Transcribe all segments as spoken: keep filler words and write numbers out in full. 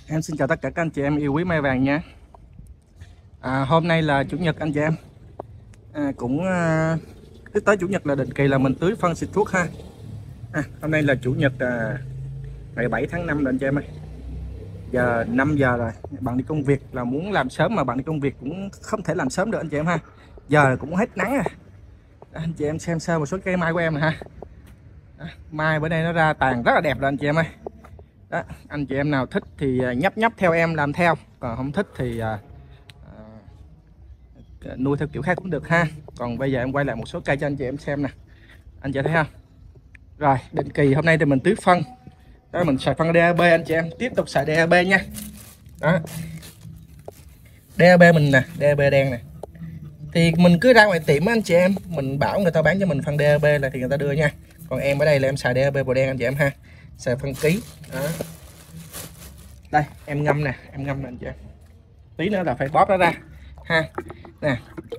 Em xin chào tất cả các anh chị em yêu quý mai vàng nha. À, hôm nay là chủ nhật anh chị em. À, cũng à, cứ tới chủ nhật là định kỳ là mình tưới phân xịt thuốc ha. À, hôm nay là chủ nhật à, ngày bảy tháng năm rồi anh chị em ơi. Giờ năm giờ rồi, bạn đi công việc là muốn làm sớm mà bạn đi công việc cũng không thể làm sớm được anh chị em ha. Giờ cũng hết nắng rồi. À, anh chị em xem sơ một số cây mai của em này ha. À, mai bữa nay nó ra tàn rất là đẹp rồi anh chị em ơi. Đó, anh chị em nào thích thì nhấp nhấp theo em làm theo, còn không thích thì à, à, nuôi theo kiểu khác cũng được ha. Còn bây giờ em quay lại một số cây cho anh chị em xem nè, anh chị thấy không. Rồi định kỳ hôm nay thì mình tưới phân đó, mình xài phân đê a bê anh chị em, tiếp tục xài đê a bê nha. Đó, đê a bê mình nè, đê a bê đen nè, thì mình cứ ra ngoài tiệm anh chị em, mình bảo người ta bán cho mình phân đê a bê là thì người ta đưa nha. Còn em ở đây là em xài đê a bê màu đen anh chị em ha, xài phân ký. Đó, đây em ngâm nè, em ngâm nè anh chị em, tí nữa là phải bóp nó ra ha. Nè,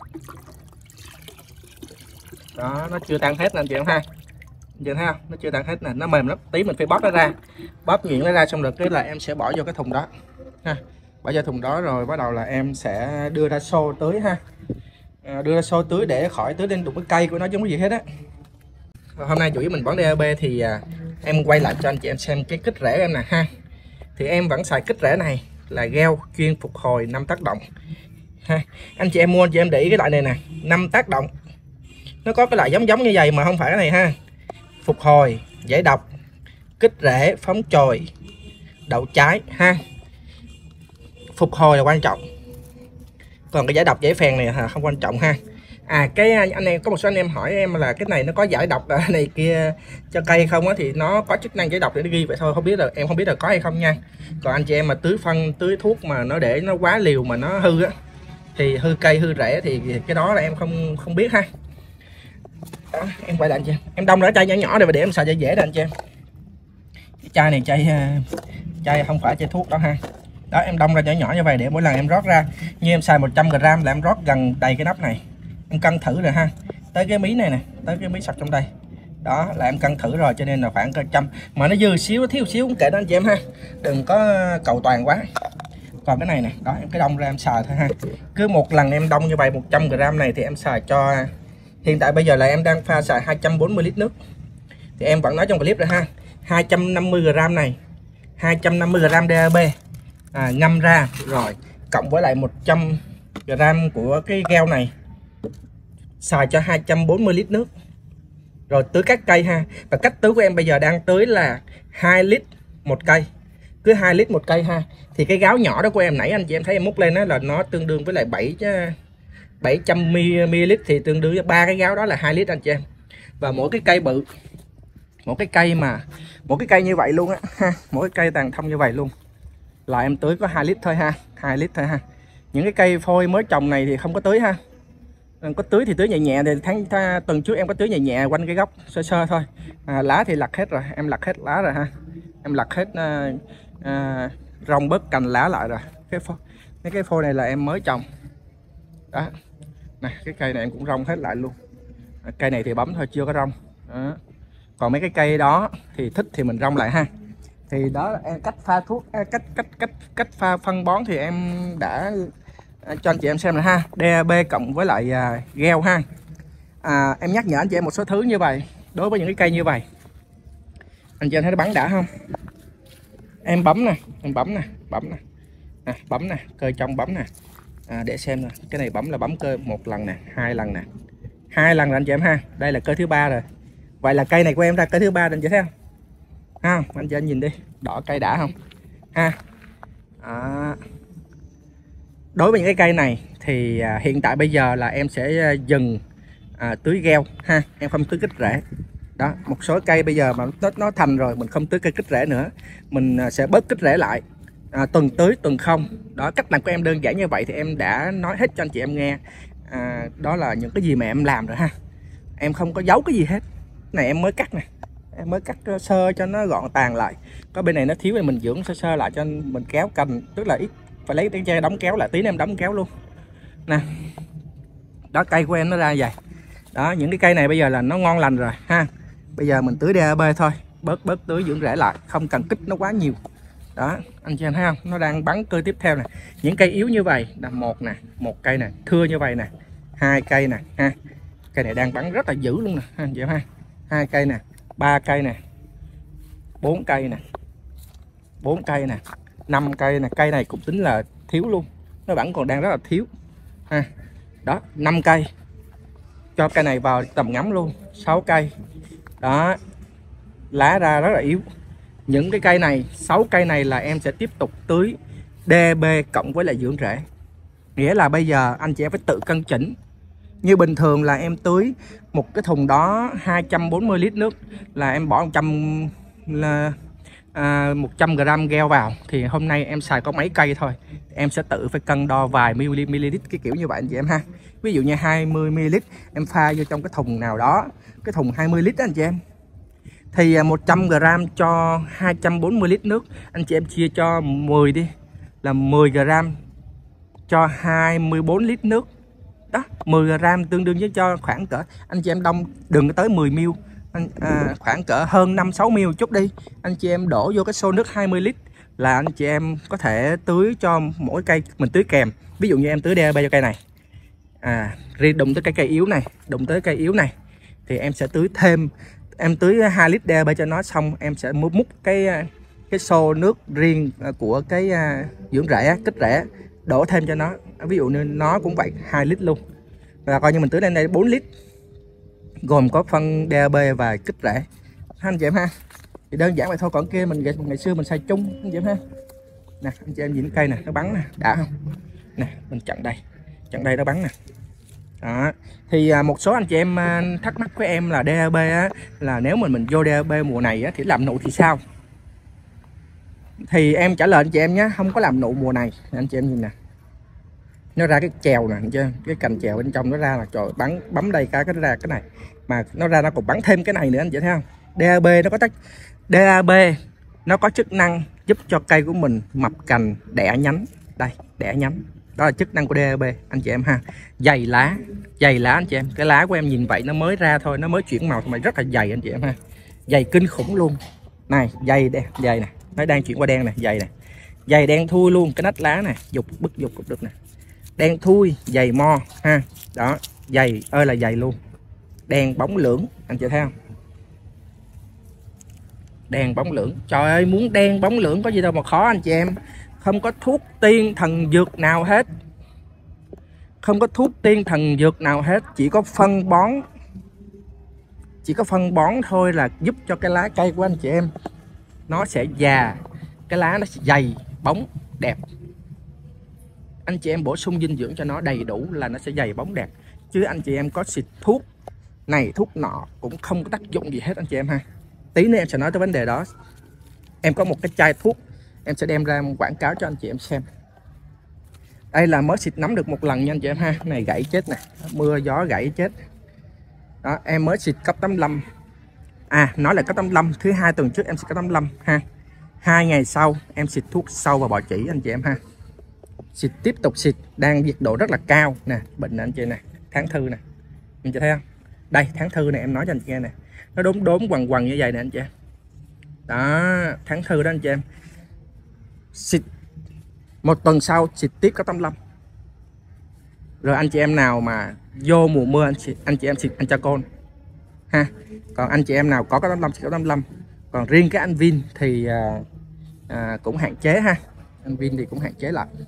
đó nó chưa tan hết nè anh chị em ha, anh chị thấy không, nó chưa tan hết nè, nó mềm lắm, tí mình phải bóp nó ra, bóp nhuyễn nó ra xong rồi cái là em sẽ bỏ vô cái thùng đó ha, bỏ vô thùng đó rồi bắt đầu là em sẽ đưa ra xô tưới ha. À, đưa ra xô tưới để khỏi tưới lên đụng cái cây của nó giống cái gì hết á. Hôm nay chủ yếu mình bón đê a bê thì à, em quay lại cho anh chị em xem cái kích rễ em nè ha. Thì em vẫn xài kích rễ này là gel chuyên phục hồi năm tác động ha. Anh chị em mua anh chị em để ý cái loại này nè, năm tác động, nó có cái loại giống giống như vậy mà không phải cái này ha. Phục hồi, dễ độc, kích rễ, phóng chồi, đậu trái ha. Phục hồi là quan trọng, còn cái giải độc giải phèn này không quan trọng ha. À cái anh em có một số anh em hỏi em là cái này nó có giải độc này kia cho cây không á, thì nó có chức năng giải độc để nó ghi vậy thôi, không biết là em không biết là có hay không nha. Còn anh chị em mà tưới phân tưới thuốc mà nó để nó quá liều mà nó hư á, thì hư cây hư rễ thì cái đó là em không không biết ha. Đó, em quay lại anh chị em, em đông ra chai nhỏ nhỏ này để em xài cho dễ nè anh chị em. Cái chai này chai chai không phải chai thuốc đó ha. Đó em đông ra nhỏ nhỏ như vậy để mỗi lần em rót ra, như em xài một trăm gam là em rót gần đầy cái nắp này. Em cân thử rồi ha, tới cái mí này nè, tới cái mí sọc trong đây đó là em cân thử rồi, cho nên là khoảng cỡ trăm, mà nó dư xíu thiếu xíu cũng kệ đó anh chị em ha, đừng có cầu toàn quá. Còn cái này nè, đó em cái đông ra em xài thôi ha. Cứ một lần em đông như vậy một trăm gam này thì em xài cho, hiện tại bây giờ là em đang pha xài hai trăm bốn mươi lít nước, thì em vẫn nói trong clip rồi ha, hai trăm năm mươi gam này, hai trăm năm mươi gam đê a bê à, ngâm ra rồi cộng với lại một trăm gam của cái gel này, xài cho hai trăm bốn mươi lít nước rồi tưới các cây ha. Và cách tưới của em bây giờ đang tưới là hai lít một cây, cứ hai lít một cây ha. Thì cái gáo nhỏ đó của em nãy anh chị em thấy em múc lên đó là nó tương đương với lại bảy bảy trăm mi li lít, thì tương đương với ba cái gáo đó là hai lít anh chị em. Và mỗi cái cây bự, mỗi cái cây mà mỗi cái cây như vậy luôn á ha, mỗi cái cây tàn thông như vậy luôn là em tưới có hai lít thôi ha, hai lít thôi ha. Những cái cây phôi mới trồng này thì không có tưới ha, có tưới thì tưới nhẹ nhẹ, thì tháng ta, tuần trước em có tưới nhẹ nhẹ quanh cái gốc sơ sơ thôi. À, lá thì lặt hết rồi, em lặt hết lá rồi ha, em lặt hết à, à, rong bớt cành lá lại rồi. Cái phôi, mấy cái phôi này là em mới trồng đó nè, cái cây này em cũng rong hết lại luôn. À, cây này thì bấm thôi chưa có rong đó. Còn mấy cái cây đó thì thích thì mình rong lại ha. Thì đó là em cách pha thuốc, cách cách cách cách pha phân bón thì em đã cho anh chị em xem là ha. đê a bê cộng với lại à, gel ha. À, em nhắc nhở anh chị em một số thứ như vậy. Đối với những cái cây như vậy, anh chị em thấy nó bắn đã không? Em bấm nè, em bấm nè, bấm nè, à, bấm nè, cơ trong bấm nè. À, để xem nè, cái này bấm là bấm cơ một lần nè, hai lần nè, hai lần rồi anh chị em ha. Đây là cơ thứ ba rồi. Vậy là cây này của em ra cơ thứ ba anh chị thấy không? Ha, anh chị em nhìn đi, đỏ cây đã không? Ha. À, đối với những cái cây này thì à, hiện tại bây giờ là em sẽ à, dừng à, tưới gel ha, em không tưới kích rễ. Đó, một số cây bây giờ mà nó nó thành rồi mình không tưới cây kích rễ nữa, mình à, sẽ bớt kích rễ lại, à, tuần tưới tuần không. Đó, cách làm của em đơn giản như vậy thì em đã nói hết cho anh chị em nghe. À, đó là những cái gì mà em làm rồi ha, em không có giấu cái gì hết. Này em mới cắt nè, em mới cắt sơ cho nó gọn tàn lại. Có bên này nó thiếu thì mình dưỡng sơ sơ lại cho mình kéo cành, tức là ít phải lấy cái che đóng kéo lại, tí nữa em đóng kéo luôn nè. Đó, cây của em nó ra vậy đó. Những cái cây này bây giờ là nó ngon lành rồi ha. Bây giờ mình tưới đê a bê thôi, bớt bớt tưới dưỡng rễ lại, không cần kích nó quá nhiều Đó, anh chị em thấy không? Nó đang bắn cơ tiếp theo nè. Những cây yếu như vậy là một nè, một cây nè, thưa như vậy nè, hai cây nè ha. Cây này đang bắn rất là dữ luôn nè, anh chị em ha. Hai cây nè, ba cây nè, bốn cây nè, bốn cây nè, năm cây nè, cây này cũng tính là thiếu luôn. Nó vẫn còn đang rất là thiếu. Ha. Đó, năm cây. Cho cây này vào tầm ngắm luôn, sáu cây. Đó. Lá ra rất là yếu. Những cái cây này, sáu cây này là em sẽ tiếp tục tưới đê bê cộng với lại dưỡng rễ. Nghĩa là bây giờ anh chị em phải tự cân chỉnh. Như bình thường là em tưới một cái thùng đó hai trăm bốn mươi lít nước là em bỏ một trăm là à, một trăm gram gel vào, thì hôm nay em xài có mấy cây thôi, em sẽ tự phải cân đo vài ml cái kiểu như vậy anh chị em ha. Ví dụ như hai mươi mi li lít em pha vô trong cái thùng nào đó, cái thùng hai mươi lít đó anh chị em, thì một trăm gram cho hai trăm bốn mươi lít nước, anh chị em chia cho mười đi là mười gram cho hai mươi bốn lít nước. Đó, mười gram tương đương với cho khoảng cỡ, anh chị em đông đừng có tới mười mi li lít, anh, à, khoảng cỡ hơn năm sáu mi li lít chút đi, anh chị em đổ vô cái xô nước hai mươi lít là anh chị em có thể tưới cho mỗi cây mình tưới kèm. Ví dụ như em tưới đê bê cho cây này, à riêng đụng tới cái cây yếu này, đụng tới cây yếu này thì em sẽ tưới thêm, em tưới hai lít đê bê cho nó xong em sẽ múc múc cái cái xô nước riêng của cái dưỡng rễ, kích rễ, đổ thêm cho nó. Ví dụ như nó cũng vậy, hai lít luôn, là coi như mình tưới lên đây bốn lít, gồm có phân đê bê và kích rễ anh chị em ha. Thì đơn giản vậy thôi, còn kia mình ngày, ngày xưa mình xài chung anh chị em ha. Nè anh chị em nhìn cây nè, nó bắn nè, đã không? Nè mình chặn đây, chặn đây nó bắn nè. Đó. Thì à, một số anh chị em à, thắc mắc với em là đê bê á, là nếu mà mình vô đê bê mùa này á, thì làm nụ thì sao? Thì em trả lời anh chị em nhé, không có làm nụ mùa này. Anh chị em nhìn nè, nó ra cái chèo nè, chưa? Cái cành chèo bên trong nó ra là trời, bắn bấm đây cái cái nó ra cái này, mà nó ra nó còn bắn thêm cái này nữa anh chị thấy không? đê a bê nó có tác đê a bê nó có chức năng giúp cho cây của mình mập cành, đẻ nhánh. Đây, đẻ nhánh, đó là chức năng của đê a bê anh chị em ha. Dày lá, dày lá anh chị em, cái lá của em nhìn vậy nó mới ra thôi, nó mới chuyển màu mà rất là dày anh chị em ha, dày kinh khủng luôn. Này dày đen, dày nè, nó đang chuyển qua đen nè, dày nè, dày đen thui luôn, cái nách lá nè, dục bức dục được nè, đen thui, dày mo ha. Đó, dày ơi là dày luôn, đen bóng lưỡng anh chị thấy không? Đen bóng lưỡng, trời ơi, muốn đen bóng lưỡng có gì đâu mà khó anh chị em. Không có thuốc tiên thần dược nào hết, không có thuốc tiên thần dược nào hết, chỉ có phân bón, chỉ có phân bón thôi là giúp cho cái lá cây của anh chị em nó sẽ già, cái lá nó sẽ dày bóng đẹp. Anh chị em bổ sung dinh dưỡng cho nó đầy đủ là nó sẽ dày bóng đẹp, chứ anh chị em có xịt thuốc này thuốc nọ cũng không có tác dụng gì hết anh chị em ha. Tí nữa em sẽ nói tới vấn đề đó. Em có một cái chai thuốc, em sẽ đem ra quảng cáo cho anh chị em xem. Đây là mới xịt nấm được một lần nha anh chị em ha. Này gãy chết nè, mưa gió gãy chết. Đó, em mới xịt cấp tám mươi lăm. À, nói là cấp tám mươi lăm, thứ hai tuần trước em xịt cấp tám mươi lăm ha. Hai ngày sau em xịt thuốc sâu và bọ chỉ anh chị em ha. Xịt tiếp tục xịt, đang nhiệt độ rất là cao nè, bệnh nè anh chị nè, tháng thư nè, anh chị thấy không? Đây tháng thư này em nói cho anh chị nghe nè, nó đốm đốm quằn quằn như vậy nè anh chị em. Đó, tháng thư đó anh chị em. Xịt một tuần sau xịt tiếp có tám mươi lăm. Rồi anh chị em nào mà vô mùa mưa anh chị, anh chị em xịt Antracon ha. Còn anh chị em nào có có tám mươi lăm xịt có tám mươi lăm. Còn riêng cái anh Vin thì à, à, cũng hạn chế ha. Anh Vin thì cũng hạn chế lại.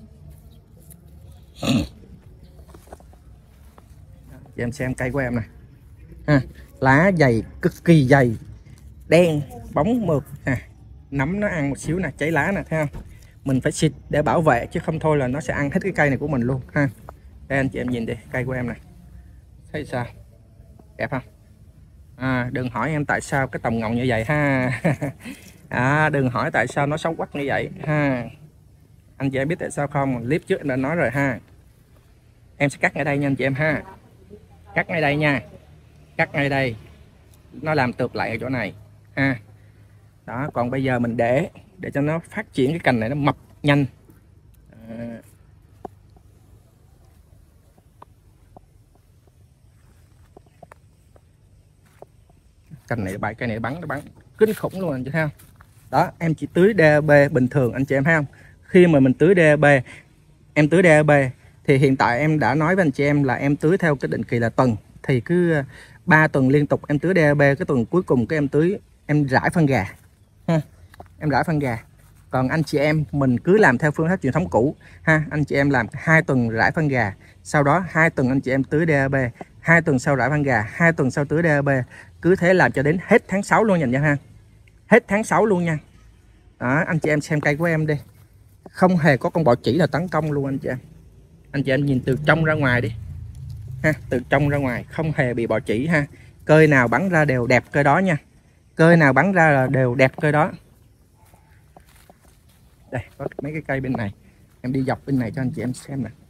Chị em xem cây của em này ha, lá dày, cực kỳ dày, đen bóng mượt ha. Nấm nó ăn một xíu nè, cháy lá nè, thấy không? Mình phải xịt để bảo vệ chứ không thôi là nó sẽ ăn hết cái cây này của mình luôn ha. Đây anh chị em nhìn đi, cây của em này thấy sao, đẹp không? À, đừng hỏi em tại sao cái tòng ngọn như vậy ha. À, đừng hỏi tại sao nó xấu quắc như vậy ha. Anh chị em biết tại sao không? Clip trước em đã nói rồi ha. Em sẽ cắt ngay đây nha anh chị em ha. Cắt ngay đây nha, cắt ngay đây, nó làm tược lại ở chỗ này ha. Đó, còn bây giờ mình để để cho nó phát triển cái cành này nó mập nhanh. À. Cành này bài cây này bắn nó bắn kinh khủng luôn anh chị thấy không? Đó, em chỉ tưới đê a bê bình thường anh chị em thấy không? Khi mà mình tưới đê a bê, em tưới đê a bê thì hiện tại em đã nói với anh chị em là em tưới theo cái định kỳ là tuần, thì cứ ba tuần liên tục em tưới đê a bê, cái tuần cuối cùng cái em tưới, em rải phân gà ha, em rải phân gà. Còn anh chị em mình cứ làm theo phương pháp truyền thống cũ ha, anh chị em làm hai tuần rải phân gà, sau đó hai tuần anh chị em tưới đê a bê, hai tuần sau rải phân gà, hai tuần sau tưới đê a bê, cứ thế làm cho đến hết tháng sáu luôn nhìn nha ha, hết tháng sáu luôn nha. Đó, anh chị em xem cây của em đi, không hề có con bọ chỉ nào tấn công luôn anh chị em. Anh chị em nhìn từ trong ra ngoài đi ha, từ trong ra ngoài không hề bị bọ chỉ ha. Cơi nào bắn ra đều đẹp cơi đó nha, cơi nào bắn ra là đều đẹp cơi đó. Đây có mấy cái cây bên này, em đi dọc bên này cho anh chị em xem nè.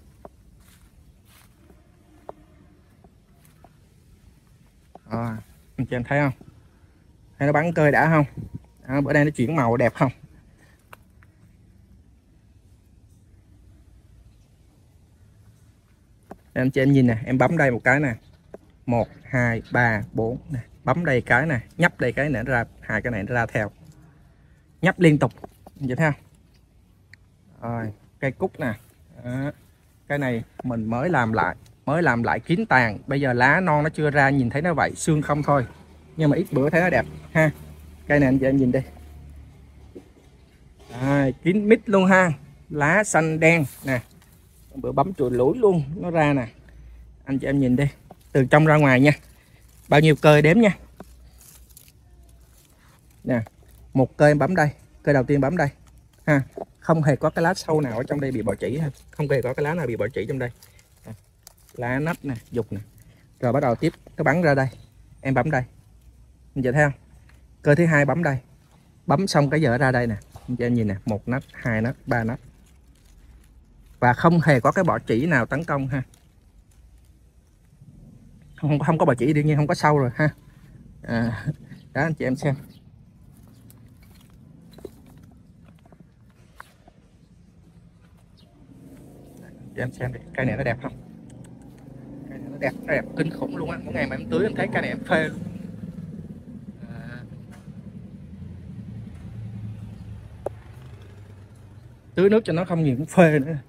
À, anh chị em thấy không, thấy nó bắn cơi đã không? À, bữa nay nó chuyển màu đẹp không? Anh chị em nhìn nè, em bấm đây một cái nè, một hai ba bốn nè, bấm đây cái nè, nhấp đây cái nè, ra hai cái này nó ra theo, nhấp liên tục, anh chị thấy không? Rồi cây cúc nè. Đó. Cái này mình mới làm lại, mới làm lại kín tàn, bây giờ lá non nó chưa ra, nhìn thấy nó vậy, xương không thôi, nhưng mà ít bữa thấy nó đẹp ha. Cây này anh chị em nhìn đi, à, kín mít luôn ha, lá xanh đen nè, bữa bấm chùi lũi luôn nó ra nè. Anh chị em nhìn đi, từ trong ra ngoài nha, bao nhiêu cơi đếm nha nè, một cơi em bấm đây, cơi đầu tiên bấm đây ha, không hề có cái lá sâu nào ở trong đây bị bọ chỉ ha, không hề có cái lá nào bị bọ chỉ trong đây, lá nách nè, dục nè, rồi bắt đầu tiếp nó bắn ra đây, em bấm đây, anh chị thấy không? Cơi thứ hai bấm đây, bấm xong cái giờ ra đây nè, anh chị em nhìn nè, một nách, hai nách, ba nách, và không hề có cái bọ chỉ nào tấn công ha, không không có bọ chỉ, đương nhiên không có sâu rồi ha. À, đó anh chị em xem. Chị em xem đi, cây này nó đẹp không? Cây này nó đẹp, nó đẹp kinh khủng luôn á. Mỗi ngày mà em tưới em thấy cây này em phê luôn. À, tưới nước cho nó không nhiều cũng phê nữa.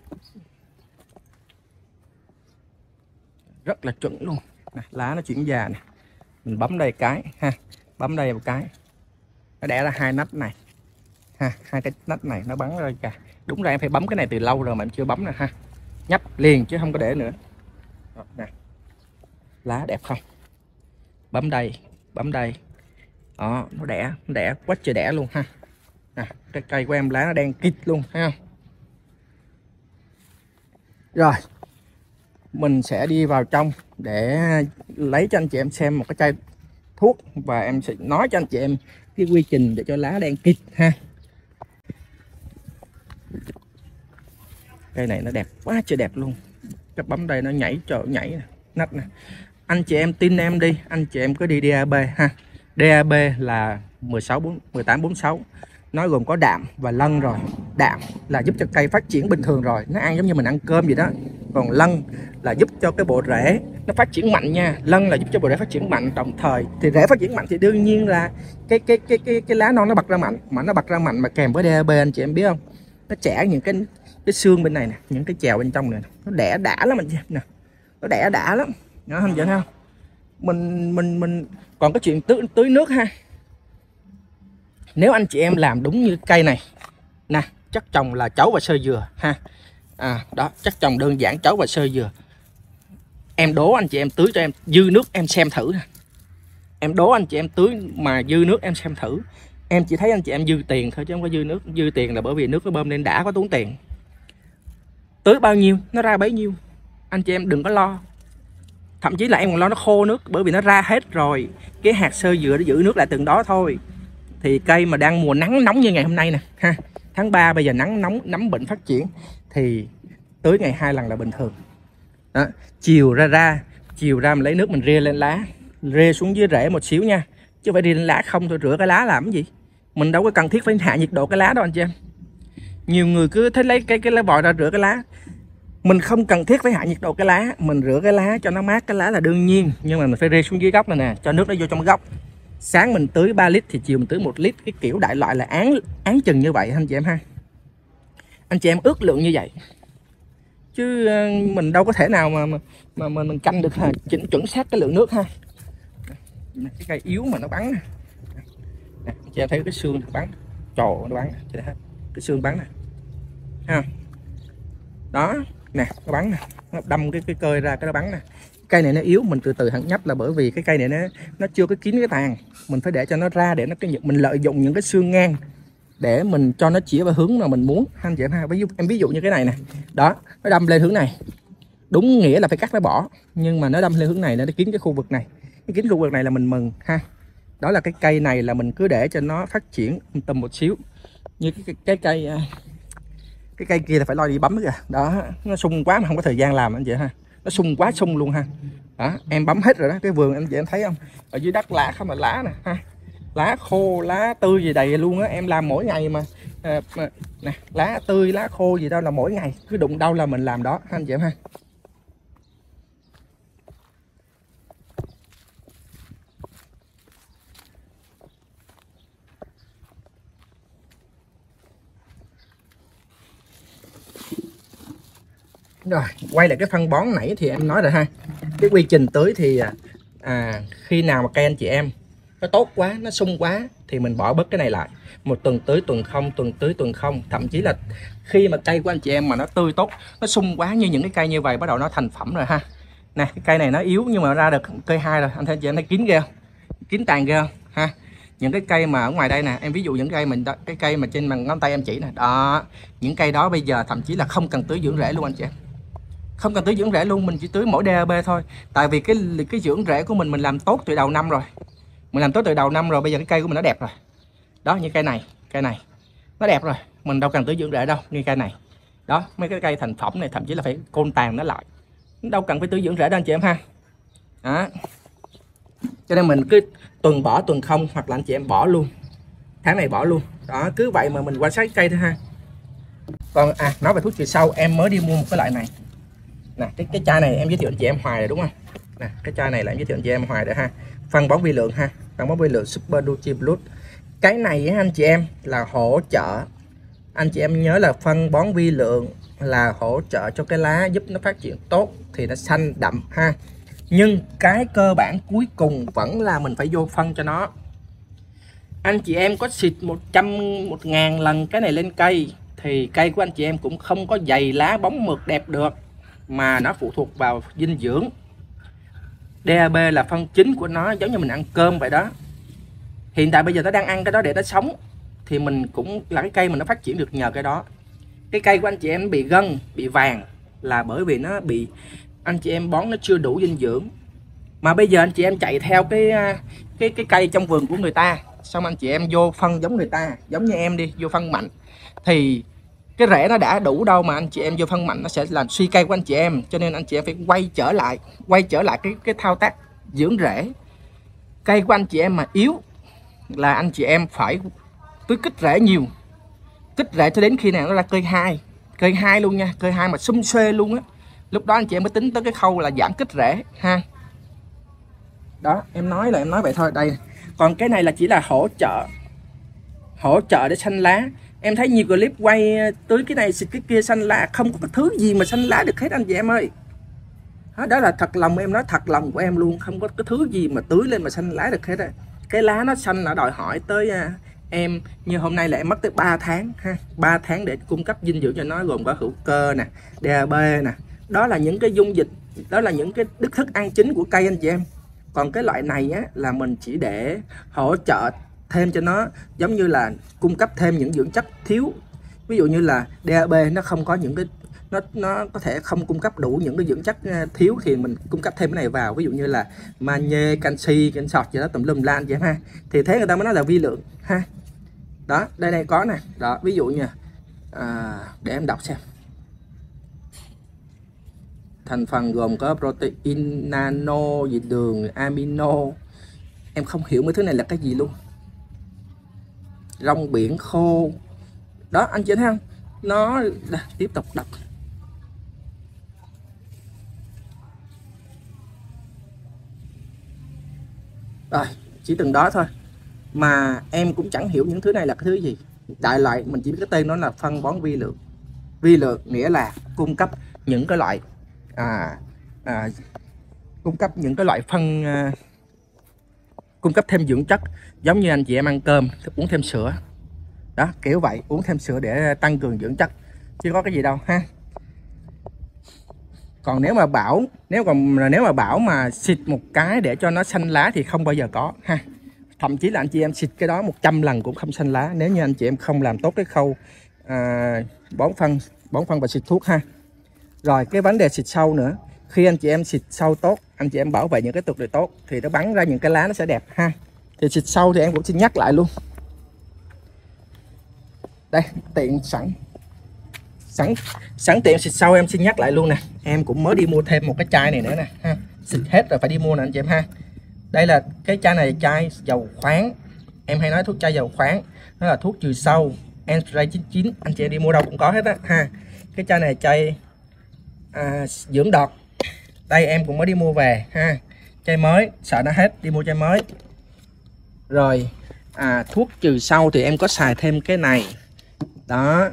Rất là chuẩn luôn. Nè, lá nó chuyển già nè. Mình bấm đây cái ha, bấm đây một cái, nó đẻ ra hai nách này ha, hai cái nách này nó bắn ra cả. Đúng ra em phải bấm cái này từ lâu rồi mà em chưa bấm nè ha, nhấp liền chứ không có để nữa. Đó, nè, lá đẹp không? Bấm đây, bấm đây, đó, nó đẻ, nó đẻ quá trời đẻ luôn ha. Nè, cái cây của em lá nó đen kịt luôn thấy không? Rồi mình sẽ đi vào trong để lấy cho anh chị em xem một cái chai thuốc, và em sẽ nói cho anh chị em cái quy trình để cho lá đen kịt ha. Cây này nó đẹp quá trời đẹp luôn, cái bấm đây nó nhảy trời nhảy nè, nách nè. Anh chị em tin em đi, anh chị em cứ đi đê a bê ha. đê a bê là mười sáu mười tám bốn mươi sáu, nó gồm có đạm và lân. Rồi đạm là giúp cho cây phát triển bình thường rồi, nó ăn giống như mình ăn cơm vậy đó. Còn lân là giúp cho cái bộ rễ nó phát triển mạnh nha. Lân là giúp cho bộ rễ phát triển mạnh, đồng thời thì rễ phát triển mạnh thì đương nhiên là cái cái cái cái cái lá non nó bật ra mạnh, mà nó bật ra mạnh mà kèm với đê a bê anh chị em biết không, nó chẻ những cái cái xương bên này nè, những cái chèo bên trong này nó đẻ đã lắm anh chị nè, nó đẻ đã lắm, nó không vậy không? Mình mình mình còn cái chuyện tưới tưới nước ha. Nếu anh chị em làm đúng như cây này nè, chắc trồng là chấu và sơ dừa ha. À đó, chắc trồng đơn giản chấu và sơ dừa. Em đố anh chị em tưới cho em dư nước em xem thử nè. Em đố anh chị em tưới mà dư nước em xem thử. Em chỉ thấy anh chị em dư tiền thôi chứ không có dư nước. Dư tiền là bởi vì nước nó bơm lên đã có tốn tiền. Tưới bao nhiêu nó ra bấy nhiêu, anh chị em đừng có lo. Thậm chí là em còn lo nó khô nước, bởi vì nó ra hết rồi, cái hạt sơ dừa nó giữ nước lại từng đó thôi. Thì cây mà đang mùa nắng nóng như ngày hôm nay nè ha, tháng ba bây giờ nắng nóng, nấm bệnh phát triển, thì tưới ngày hai lần là bình thường đó. Chiều ra ra chiều ra mình lấy nước mình ria lên lá, ria xuống dưới rễ một xíu nha, chứ phải ria lên lá không thôi. Rửa cái lá làm cái gì, mình đâu có cần thiết phải hạ nhiệt độ cái lá đâu anh chị em. Nhiều người cứ thích lấy cái cái lá vòi ra rửa cái lá, mình không cần thiết phải hạ nhiệt độ cái lá. Mình rửa cái lá cho nó mát cái lá là đương nhiên, nhưng mà mình phải ria xuống dưới gốc này nè, cho nước nó vô trong cái gốc Sáng mình tưới ba lít thì chiều mình tưới một lít, cái kiểu đại loại là án án chừng như vậy anh chị em ha. Anh chị em ước lượng như vậy chứ mình đâu có thể nào mà mà, mà, mà mình canh được ha, chỉnh chuẩn xác cái lượng nước ha. Cái cây yếu mà nó bắn nè, nè chị em thấy cái xương nó bắn, trồ nó bắn nè, cái xương bắn nè ha, đó nè nó bắn nè, nó đâm cái cái cơi ra cái nó bắn nè. Cây này nó yếu, mình từ từ hẳn nhấp là bởi vì cái cây này nó nó chưa có kín cái tàn, mình phải để cho nó ra để nó cái mình lợi dụng những cái xương ngang để mình cho nó chỉ vào hướng mà mình muốn anh chị em ha. Ví dụ em ví dụ như cái này nè, đó nó đâm lên hướng này, đúng nghĩa là phải cắt nó bỏ, nhưng mà nó đâm lên hướng này nó kín cái khu vực này, cái kín khu vực này là mình mừng ha. Đó là cái cây này là mình cứ để cho nó phát triển tầm một xíu, như cái, cái, cái cây cái cây kia là phải lo đi bấm kìa, đó nó sung quá mà không có thời gian làm anh chị ha, nó sung quá sung luôn ha. Đó em bấm hết rồi đó, cái vườn anh chị em thấy không, ở dưới đất lá không, mà lá nè ha, lá khô lá tươi gì đầy luôn á, em làm mỗi ngày mà, à, mà nè lá tươi lá khô gì đâu là mỗi ngày, cứ đụng đâu là mình làm đó anh chị em ha. Rồi quay lại cái phân bón nãy thì em nói rồi ha, cái quy trình tưới thì à, khi nào mà cây anh chị em nó tốt quá, nó sung quá thì mình bỏ bớt cái này lại, một tuần tưới tuần không, tuần tưới tuần không. Thậm chí là khi mà cây của anh chị em mà nó tươi tốt, nó sung quá như những cái cây như vậy, bắt đầu nó thành phẩm rồi ha. Nè cái cây này nó yếu nhưng mà ra được cây hai rồi, anh thấy chị em thấy kín ghê không, kín tàn ghê không ha. Những cái cây mà ở ngoài đây nè, em ví dụ những cây mình cái cây mà trên bằng ngón tay em chỉ nè, đó những cây đó bây giờ thậm chí là không cần tưới dưỡng rễ luôn anh chị em, không cần tưới dưỡng rễ luôn, mình chỉ tưới mỗi đê a pê thôi. Tại vì cái cái dưỡng rễ của mình mình làm tốt từ đầu năm rồi, mình làm tốt từ đầu năm rồi, bây giờ cái cây của mình nó đẹp rồi. Đó như cây này, cây này nó đẹp rồi, mình đâu cần tưới dưỡng rễ đâu. Như cây này đó, mấy cái cây thành phẩm này thậm chí là phải côn tàn nó lại, đâu cần phải tưới dưỡng rễ đâu anh chị em ha. Đó cho nên mình cứ tuần bỏ tuần không, hoặc là anh chị em bỏ luôn, tháng này bỏ luôn. Đó cứ vậy mà mình quan sát cây thôi ha. Còn à nói về thuốc trừ sâu, em mới đi mua một cái loại này nè, cái cái chai này em giới thiệu anh chị em hoài rồi đúng không nè, cái chai này là em giới thiệu anh chị em hoài rồi ha. Phân bón vi lượng ha, phân bón vi lượng Super Nutrient Plus. Cái này á, anh chị em là hỗ trợ, anh chị em nhớ là phân bón vi lượng là hỗ trợ cho cái lá, giúp nó phát triển tốt thì nó xanh đậm ha. Nhưng cái cơ bản cuối cùng vẫn là mình phải vô phân cho nó. Anh chị em có xịt một trăm, một ngàn lần cái này lên cây thì cây của anh chị em cũng không có dày lá bóng mượt đẹp được, mà nó phụ thuộc vào dinh dưỡng. đê a pê là phân chính của nó, giống như mình ăn cơm vậy đó. Hiện tại bây giờ nó đang ăn cái đó để nó sống, thì mình cũng là cái cây mà nó phát triển được nhờ cái đó. Cái cây của anh chị em bị gân, bị vàng là bởi vì nó bị anh chị em bón nó chưa đủ dinh dưỡng. Mà bây giờ anh chị em chạy theo cái cái cái cây trong vườn của người ta, xong anh chị em vô phân giống người ta, giống như em đi vô phân mạnh, thì cái rễ nó đã đủ đâu mà anh chị em vô phân mạnh nó sẽ làm suy cây của anh chị em. Cho nên anh chị em phải quay trở lại, quay trở lại cái cái thao tác dưỡng rễ. Cây của anh chị em mà yếu là anh chị em phải tưới kích rễ nhiều, kích rễ cho đến khi nào nó ra cây hai, cây hai luôn nha, cây hai mà sum xuê luôn á, lúc đó anh chị em mới tính tới cái khâu là giảm kích rễ ha. Đó em nói là em nói vậy thôi đây. Còn cái này là chỉ là hỗ trợ, hỗ trợ để xanh lá. Em thấy nhiều clip quay tưới cái này xịt cái kia xanh lá, không có cái thứ gì mà xanh lá được hết anh chị em ơi. Đó, đó là thật lòng, em nói thật lòng của em luôn, không có cái thứ gì mà tưới lên mà xanh lá được hết á. Cái lá nó xanh là đòi hỏi tới uh, em như hôm nay là em mất tới ba tháng ha, ba tháng để cung cấp dinh dưỡng cho nó, gồm có hữu cơ nè, đê a pê nè. Đó là những cái dung dịch, đó là những cái đức thức ăn chính của cây anh chị em. Còn cái loại này á là mình chỉ để hỗ trợ thêm cho nó, giống như là cung cấp thêm những dưỡng chất thiếu. Ví dụ như là đê a pê nó không có những cái, nó nó có thể không cung cấp đủ những cái dưỡng chất thiếu, thì mình cung cấp thêm cái này vào, ví dụ như là magie, canxi, canxi gì đó tùm lum la anh chị em ha. Thì thế người ta mới nói là vi lượng ha. Đó đây đây có nè, đó ví dụ như à, để em đọc xem. Thành phần gồm có protein, nano, gì đường, amino. Em không hiểu mấy thứ này là cái gì luôn. Rong biển khô. Đó anh chị thấy không? Nó tiếp tục đọc. Rồi, chỉ từng đó thôi, mà em cũng chẳng hiểu những thứ này là cái thứ gì. Đại loại mình chỉ biết cái tên nó là phân bón vi lượng. Vi lượng nghĩa là cung cấp những cái loại à, à, cung cấp những cái loại phân à, cung cấp thêm dưỡng chất, giống như anh chị em ăn cơm uống thêm sữa đó, kiểu vậy, uống thêm sữa để tăng cường dưỡng chất, chứ có cái gì đâu ha. Còn nếu mà bảo nếu còn nếu mà bảo mà xịt một cái để cho nó xanh lá thì không bao giờ có ha. Thậm chí là anh chị em xịt cái đó một trăm lần cũng không xanh lá, nếu như anh chị em không làm tốt cái khâu à, bón phân bón phân và xịt thuốc ha. Rồi cái vấn đề xịt sâu nữa, khi anh chị em xịt sâu tốt, anh chị em bảo vệ những cái tục này tốt thì nó bắn ra những cái lá nó sẽ đẹp ha. Thì xịt sâu thì em cũng xin nhắc lại luôn. Đây, tiện sẵn sẵn sẵn tiện xịt sâu em xin nhắc lại luôn nè. Em cũng mới đi mua thêm một cái chai này nữa nè ha. Xịt hết rồi phải đi mua nè anh chị em ha. Đây là cái chai này, chai dầu khoáng. Em hay nói thuốc chai dầu khoáng, nó là thuốc trừ sâu Enspray chín chín, anh chị em đi mua đâu cũng có hết á ha. Cái chai này chai à, dưỡng đọt. Đây em cũng mới đi mua về ha. Chai mới, sợ nó hết, đi mua chai mới. Rồi à, thuốc trừ sâu thì em có xài thêm cái này. Đó.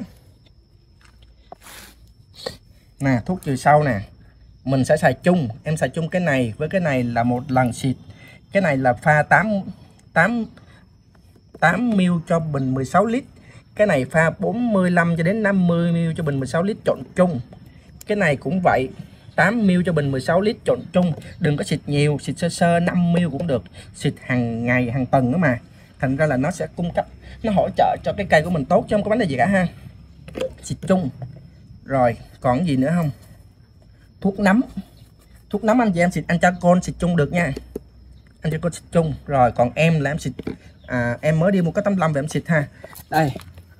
Nè, thuốc trừ sâu nè. Mình sẽ xài chung, em xài chung cái này với cái này là một lần xịt. Cái này là pha tám tám tám mi li lít cho bình mười sáu lít. Cái này pha bốn mươi lăm cho đến năm mươi mi li lít cho bình mười sáu lít trộn chung. Cái này cũng vậy, tám mi li lít cho bình mười sáu lít trộn chung. Đừng có xịt nhiều, xịt sơ sơ năm mi li lít cũng được. Xịt hàng ngày, hàng tuần đó mà. Thành ra là nó sẽ cung cấp, nó hỗ trợ cho cái cây của mình tốt chứ không có vấn đề gì cả ha. Xịt chung. Rồi, còn gì nữa không? Thuốc nấm. Thuốc nấm anh chị em xịt Antracon xịt chung được nha. Antracon xịt chung. Rồi còn em là em xịt à, em mới đi mua có tám mươi lăm về em xịt ha. Đây.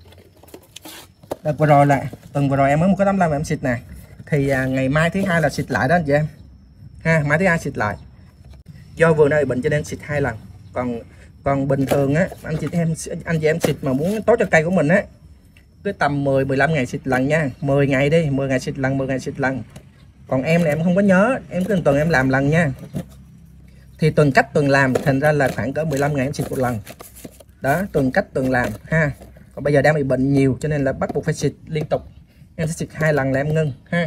Đợt vừa rồi là tuần vừa rồi em mới mua có tám mươi lăm về em xịt nè. Thì à, ngày mai thứ hai là xịt lại đó anh chị em. Ha, mai thứ hai xịt lại. Do vừa nay bệnh cho nên xịt hai lần. Còn còn bình thường á, anh chị em anh chị em xịt mà muốn tốt cho cây của mình á, cứ tầm mười mười lăm ngày xịt lần nha. mười ngày đi, mười ngày xịt lần, mười ngày xịt lần. Còn em là em không có nhớ, em cứ tuần em làm lần nha. Thì tuần cách tuần làm, thành ra là khoảng cỡ mười lăm ngày em xịt một lần. Đó, tuần cách tuần làm ha. Còn bây giờ đang bị bệnh nhiều cho nên là bắt buộc phải xịt liên tục. Em sẽ xịt hai lần là em ngưng ha.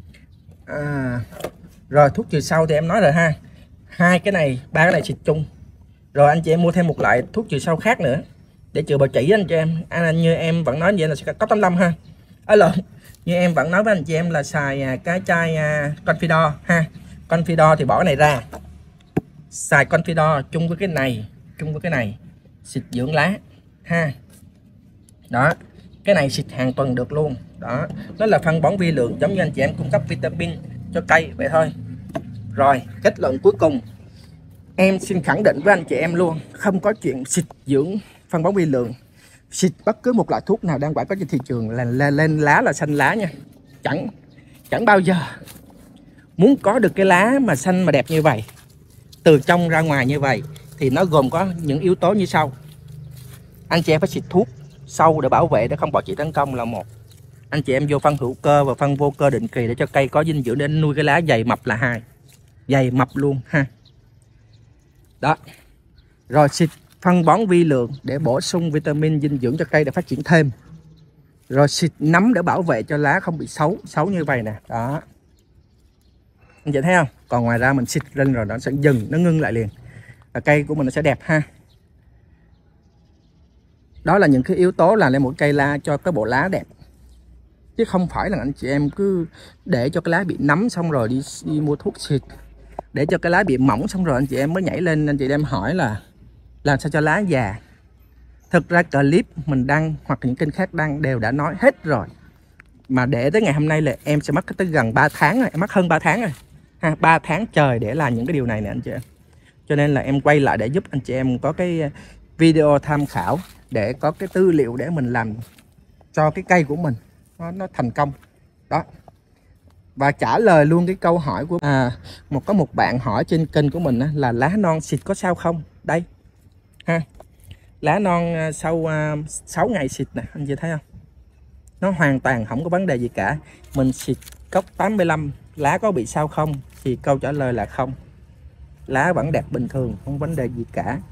À, rồi thuốc trừ sâu thì em nói rồi ha. Hai cái này, ba cái này xịt chung. Rồi anh chị em mua thêm một loại thuốc trừ sâu khác nữa để trừ bào chỉ anh chị em. À, như em vẫn nói vậy là sẽ có tám mươi lăm ha. À, lộn. Như em vẫn nói với anh chị em là xài cái chai Confidor ha. Confidor thì bỏ cái này ra. Xài Confidor chung với cái này, chung với cái này xịt dưỡng lá ha. Đó, cái này xịt hàng tuần được luôn. Đó, nó là phân bón vi lượng, giống như anh chị em cung cấp vitamin cho cây vậy thôi. Rồi, kết luận cuối cùng, em xin khẳng định với anh chị em luôn, không có chuyện xịt dưỡng phân bón vi lượng, xịt bất cứ một loại thuốc nào đang quảng cáo trên thị trường là, là lên lá là xanh lá nha. Chẳng chẳng bao giờ. Muốn có được cái lá mà xanh mà đẹp như vậy, từ trong ra ngoài như vậy, thì nó gồm có những yếu tố như sau. Anh chị em phải xịt thuốc sâu để bảo vệ, để không bỏ chỉ tấn công là một. Anh chị em vô phân hữu cơ và phân vô cơ định kỳ để cho cây có dinh dưỡng để nuôi cái lá dày mập là hai. Dày mập luôn ha. Đó. Rồi xịt phân bón vi lượng để bổ sung vitamin dinh dưỡng cho cây để phát triển thêm. Rồi xịt nấm để bảo vệ cho lá không bị xấu, xấu như vậy nè. Đó. Anh chị thấy không? Còn ngoài ra mình xịt lên rồi nó sẽ dừng, nó ngưng lại liền. Và cây của mình nó sẽ đẹp ha. Đó là những cái yếu tố làm lên một cây la cho cái bộ lá đẹp. Chứ không phải là anh chị em cứ để cho cái lá bị nấm xong rồi đi, đi mua thuốc xịt. Để cho cái lá bị mỏng xong rồi anh chị em mới nhảy lên anh chị em hỏi là làm sao cho lá già. Thực ra clip mình đăng hoặc những kênh khác đăng đều đã nói hết rồi. Mà để tới ngày hôm nay là em sẽ mất tới gần ba tháng rồi, em mất hơn ba tháng rồi. Ha, ba tháng trời để làm những cái điều này nè anh chị em. Cho nên là em quay lại để giúp anh chị em có cái video tham khảo, để có cái tư liệu để mình làm cho cái cây của mình nó, nó thành công. Đó. Và trả lời luôn cái câu hỏi của à, một có một bạn hỏi trên kênh của mình là lá non xịt có sao không? Đây ha, lá non sau uh, sáu ngày xịt nè, anh chị thấy không? Nó hoàn toàn không có vấn đề gì cả. Mình xịt cốc tám mươi lăm, lá có bị sao không? Thì câu trả lời là không. Lá vẫn đẹp bình thường, không vấn đề gì cả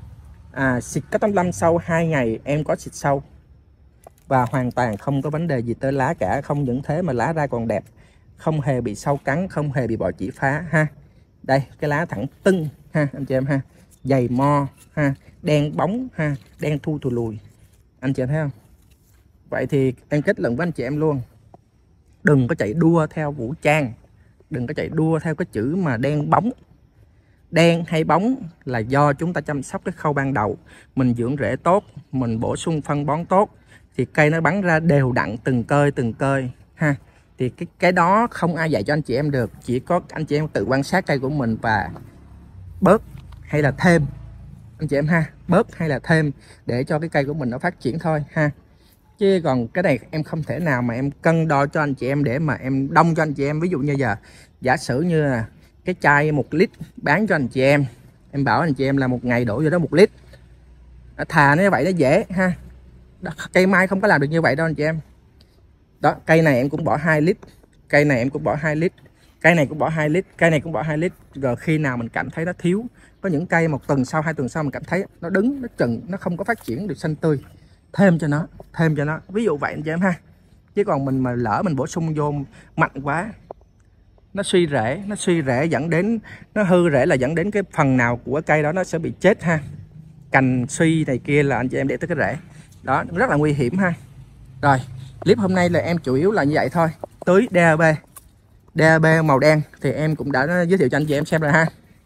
À, xịt cách tám mươi lăm sau hai ngày em có xịt sâu và hoàn toàn không có vấn đề gì tới lá cả. Không những thế mà lá ra còn đẹp, không hề bị sâu cắn, không hề bị bọ chỉ phá ha. Đây, cái lá thẳng tưng ha anh chị em ha, dày mo ha, đen bóng ha, đen thu thù lùi, anh chị em thấy không? Vậy thì em kết luận với anh chị em luôn, đừng có chạy đua theo Vũ Trang, đừng có chạy đua theo cái chữ mà đen bóng. Đen hay bóng là do chúng ta chăm sóc cái khâu ban đầu, mình dưỡng rễ tốt, mình bổ sung phân bón tốt thì cây nó bắn ra đều đặn từng cơi từng cơi ha. Thì cái cái đó không ai dạy cho anh chị em được, chỉ có anh chị em tự quan sát cây của mình và bớt hay là thêm anh chị em ha, bớt hay là thêm để cho cái cây của mình nó phát triển thôi ha. Chứ còn cái này em không thể nào mà em cân đo cho anh chị em để mà em đông cho anh chị em. Ví dụ như giờ giả sử như là cái chai một lít bán cho anh chị em, em bảo anh chị em là một ngày đổ vô đó một lít, thà nó vậy nó dễ ha. Đó, cây mai không có làm được như vậy đâu anh chị em. Đó, cây này em cũng bỏ hai lít, cây này em cũng bỏ hai lít, cây này cũng bỏ hai lít, cây này cũng bỏ hai lít. Rồi khi nào mình cảm thấy nó thiếu, có những cây một tuần sau, hai tuần sau mình cảm thấy nó đứng, nó chừng, nó không có phát triển được xanh tươi, thêm cho nó, thêm cho nó. Ví dụ vậy anh chị em ha. Chứ còn mình mà lỡ mình bổ sung vô mạnh quá, nó suy rễ, nó suy rễ dẫn đến, nó hư rễ là dẫn đến cái phần nào của cái cây đó nó sẽ bị chết ha. Cành suy này kia là anh chị em để tới cái rễ. Đó, rất là nguy hiểm ha. Rồi, clip hôm nay là em chủ yếu là như vậy thôi. Tưới đê a bê, đê a bê màu đen thì em cũng đã giới thiệu cho anh chị em xem rồi ha.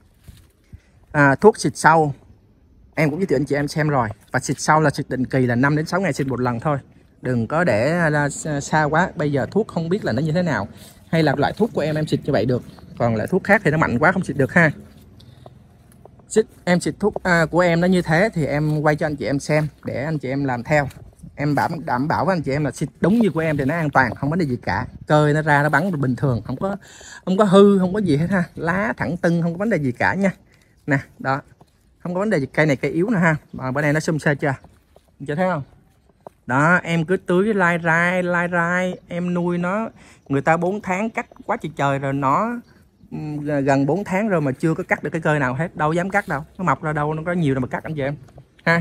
À, thuốc xịt sâu em cũng giới thiệu anh chị em xem rồi. Và xịt sâu là xịt định kỳ là năm đến sáu ngày xịt một lần thôi. Đừng có để ra xa quá. Bây giờ thuốc không biết là nó như thế nào, hay là loại thuốc của em em xịt như vậy được, còn loại thuốc khác thì nó mạnh quá không xịt được ha. Xịt, em xịt thuốc à, của em nó như thế thì em quay cho anh chị em xem để anh chị em làm theo. Em đảm, đảm bảo với anh chị em là xịt đúng như của em thì nó an toàn, không có vấn đề gì cả. Cơi nó ra nó bắn bình thường, không có không có hư, không có gì hết ha. Lá thẳng tưng, không có vấn đề gì cả nha. Nè, đó, không có vấn đề gì. Cây này cây yếu nè ha, mà bữa nay nó xum xê chưa, chưa thấy không? Đó, em cứ tưới lai rai lai rai, em nuôi nó, người ta bốn tháng cắt quá trời trời rồi, nó gần bốn tháng rồi mà chưa có cắt được cái cây nào hết. Đâu dám cắt đâu, nó mọc ra đâu nó có nhiều đâu mà cắt anh chị em ha.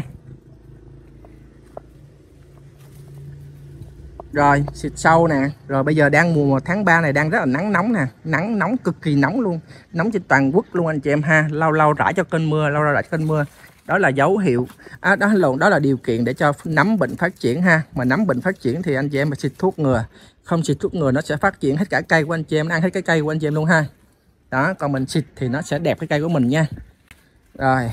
Rồi xịt sâu nè. Rồi bây giờ đang mùa tháng ba này, đang rất là nắng nóng nè, nắng nóng cực kỳ nóng luôn, nóng trên toàn quốc luôn anh chị em ha. Lâu lâu rải cho cơn mưa, lâu lâu rải cho cơn mưa, đó là dấu hiệu à, đó lộn đó là điều kiện để cho nấm bệnh phát triển ha. Mà nấm bệnh phát triển thì anh chị em phải xịt thuốc ngừa, không xịt thuốc ngừa nó sẽ phát triển hết cả cây của anh chị em, nó ăn hết cái cây của anh chị em luôn ha. Đó, còn mình xịt thì nó sẽ đẹp cái cây của mình nha. Rồi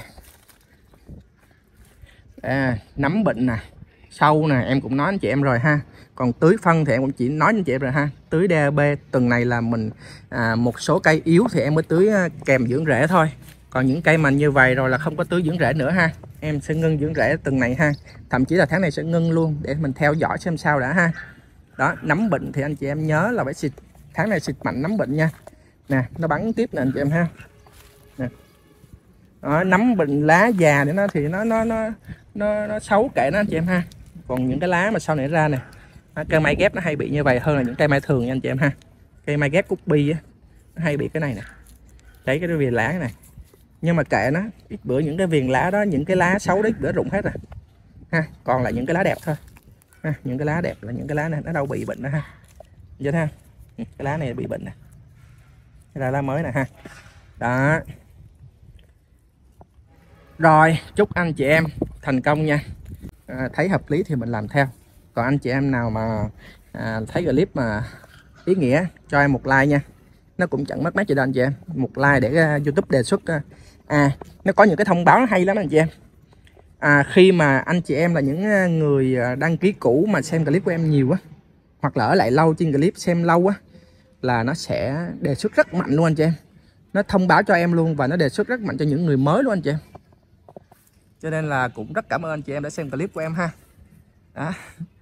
à, nấm bệnh nè, sâu nè, em cũng nói anh chị em rồi ha. Còn tưới phân thì em cũng chỉ nói anh chị em rồi ha. Tưới đê a bê tuần này là mình à, một số cây yếu thì em mới tưới kèm dưỡng rễ thôi. Còn những cây mà như vậy rồi là không có tưới dưỡng rễ nữa ha. Em sẽ ngưng dưỡng rễ tuần này ha. Thậm chí là tháng này sẽ ngưng luôn để mình theo dõi xem sao đã ha. Đó, nấm bệnh thì anh chị em nhớ là phải xịt, tháng này xịt mạnh nấm bệnh nha. Nè, nó bắn tiếp nè anh chị em ha. Nè. Đó, nấm bệnh lá già để nó thì nó nó nó nó, nó xấu kệ nó anh chị em ha. Còn những cái lá mà sau này ra nè, cây mai ghép nó hay bị như vậy hơn là những cây mai thường nha anh chị em ha. Cây mai ghép cúc bi á, nó hay bị cái này nè, đấy cái viền lá này. Nhưng mà kệ nó, ít bữa những cái viền lá đó, những cái lá xấu đấy bữa rụng hết rồi ha. Còn lại những cái lá đẹp thôi ha. Những cái lá đẹp là những cái lá này nó đâu bị bệnh nữa ha. Vậy ha, cái lá này bị bệnh nè, cái là lá mới nè ha. Đó. Rồi, chúc anh chị em thành công nha. À, thấy hợp lý thì mình làm theo. Còn anh chị em nào mà à, thấy clip mà ý nghĩa cho em một like nha. Nó cũng chẳng mất mát gì đâu anh chị em. Một like để uh, YouTube đề xuất. Uh, à, nó có những cái thông báo hay lắm anh chị em. À, khi mà anh chị em là những người đăng ký cũ mà xem clip của em nhiều á, hoặc là ở lại lâu trên clip xem lâu á, là nó sẽ đề xuất rất mạnh luôn anh chị em. Nó thông báo cho em luôn và nó đề xuất rất mạnh cho những người mới luôn anh chị em. Cho nên là cũng rất cảm ơn anh chị em đã xem clip của em ha. Đó.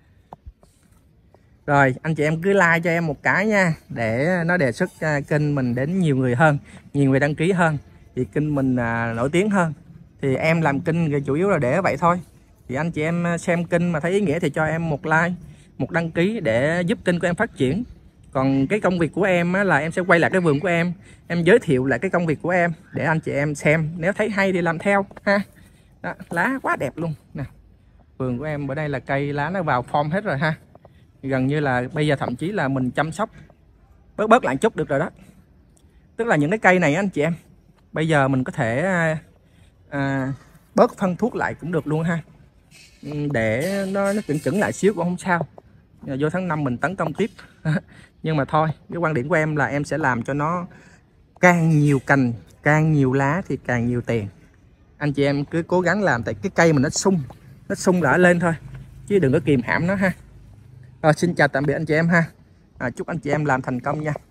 Rồi anh chị em cứ like cho em một cái nha, để nó đề xuất kênh mình đến nhiều người hơn, nhiều người đăng ký hơn, thì kênh mình à, nổi tiếng hơn. Thì em làm kênh chủ yếu là để vậy thôi. Thì anh chị em xem kênh mà thấy ý nghĩa thì cho em một like, một đăng ký để giúp kênh của em phát triển. Còn cái công việc của em á, là em sẽ quay lại cái vườn của em, em giới thiệu lại cái công việc của em để anh chị em xem, nếu thấy hay thì làm theo ha. Đó, lá quá đẹp luôn nè. Vườn của em ở đây là cây lá nó vào form hết rồi ha. Gần như là bây giờ thậm chí là mình chăm sóc bớt bớt lại chút được rồi đó. Tức là những cái cây này anh chị em, bây giờ mình có thể à, bớt phân thuốc lại cũng được luôn ha, để nó nó chững chững lại xíu cũng không sao. Vô tháng năm mình tấn công tiếp. Nhưng mà thôi, cái quan điểm của em là em sẽ làm cho nó càng nhiều cành, càng nhiều lá thì càng nhiều tiền. Anh chị em cứ cố gắng làm, tại cái cây mình nó sung, nó sung đã lên thôi, chứ đừng có kìm hãm nó ha. Rồi, xin chào tạm biệt anh chị em ha. À, chúc anh chị em làm thành công nha.